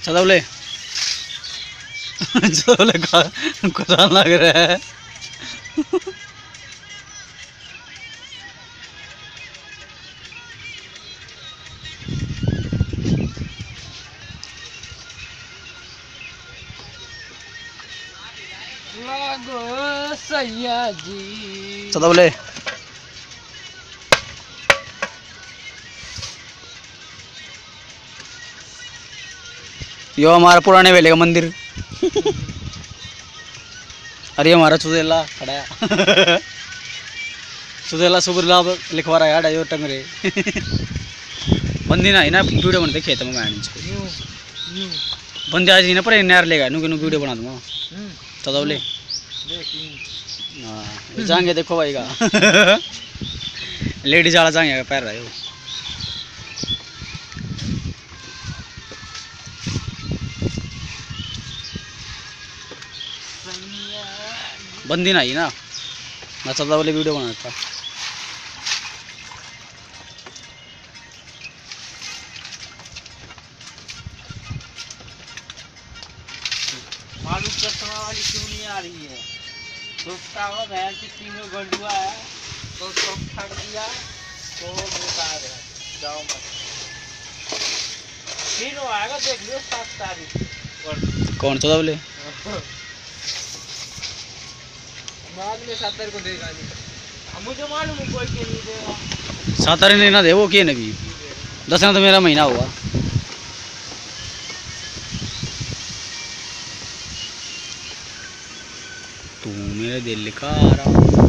चदौले चदौले खुदान लग रहा है। चदौले यो हमारा पुराने वेले का मंदिर। अरे हमारा सुदेला खड़ा है। सुदेला सुबरला लिखवा रहा है यो टंगरे। बंदी ना ही ना वीडियो बनते खेत में मैं बंदे आज नहीं ना पर नहर लेगा नु वीडियो बना दूंगा। चदौले हाँ जाएंगे देखो भाई का। लेडीज वाला जाएंगे पैर रहे हो। बंदी ना ही ना मैं चदौले वीडियो बना था। मालूम कस्टमर वाली क्यों नहीं आ रही है? सोचता हुआ भैंस की तीनों गंडुआ है तो सब फट दिया तो बेकार है। जाओ मत फिर वो आएगा देख लियो 7 तारीख। कौन चदौले? बाद में 7 तारीख को देगा नहीं। मुझे मालूम है कोई के नहीं देगा। 7 तारीख नहीं ना दे वो क्या नबी 10 ना तो मेरा महीना हुआ। तू मेरे दिल का आ रहा।